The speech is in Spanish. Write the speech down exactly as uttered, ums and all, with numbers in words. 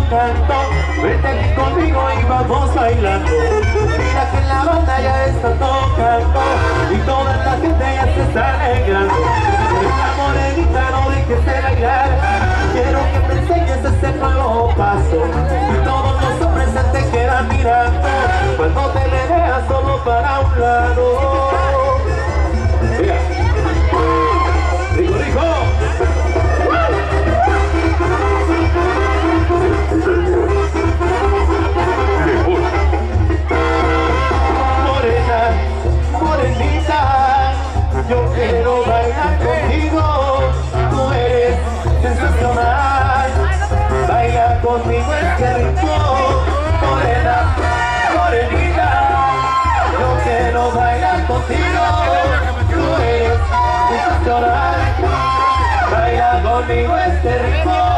canto. Vete aquí conmigo y vamos bailando. Mira que la banda ya está tocando y toda la gente ya se está alegrando. Esta morenita no dejes de bailar. Quiero que me enseñes ese nuevo paso y todos los hombres se te quedan mirando cuando te veas solo para un lado. Mira. Rico, rico. Morena, morenita, yo quiero bailar contigo. Tú eres sensacional. Baila conmigo este ritmo. Morena, morenita, yo quiero bailar contigo. Tú eres sensacional. Baila conmigo este ritmo.